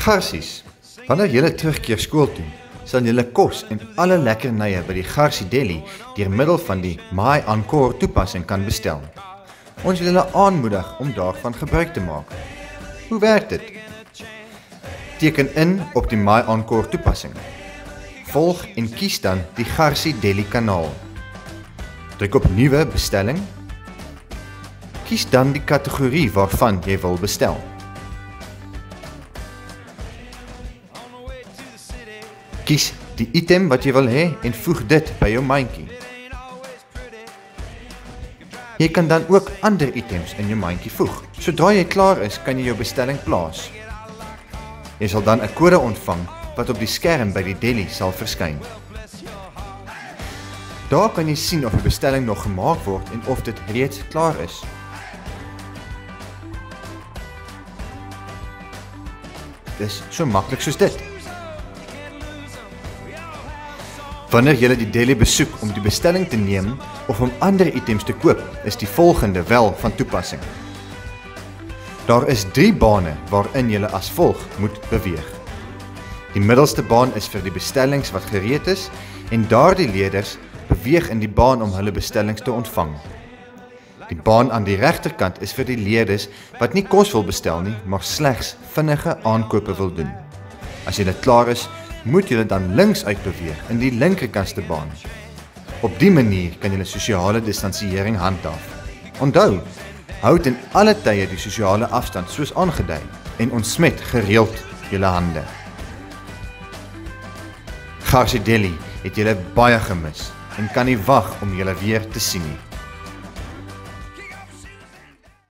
Garsies. Wanneer julle terugkeer skool toe, sal julle kos en alle lekkernye by die Garsie Deli deur middel van die My Encore toepassing kan bestel. Ons wil julle aanmoedig om daarvan gebruik te maak. Hoe werk dit? Teken in op die My Encore toepassing. Volg en kies dan die Garsie Deli kanaal. Druk op Nuwe bestelling. Kies dan die kategorie waarvan jy wil bestel. Kies die item wat jy wil hê en voeg dit by jou mandjie. Jy kan dan ook ander items in jou mandjie voeg. Sodra jy klaar is, kan jy jou bestelling plaas. Jy sal dan 'n kode ontvang wat op die skerm by die deli sal verskyn. Daar kan jy sien of die bestelling nog gemaak word en of dit reeds klaar is. Dis so maklik soos dit. Wanneer jy die deli besoek om die bestelling te neem of om ander items te koop, is die volgende wel van toepassing. Daar is 3 bane waarin jy as volg moet beweeg. Die middelste baan is vir die bestellings wat gereed is en daardie leerders beweeg in die baan om hulle bestellings te ontvang. Die baan aan die regterkant is vir die leerders wat nie kos wil bestel nie, maar slegs vinnige aankope wil doen. As jy klaar is, moet jy dan links uitbeweeg in die linkerkantste baan. Op die manier kan jy sosiale distansiering handhaaf. Onthou, hou ten alle tye die sosiale afstand soos aangedui en ontsmet gereeld julle hande. Garsie Deli het julle baie gemis en kan nie wag om julle weer te sien nie.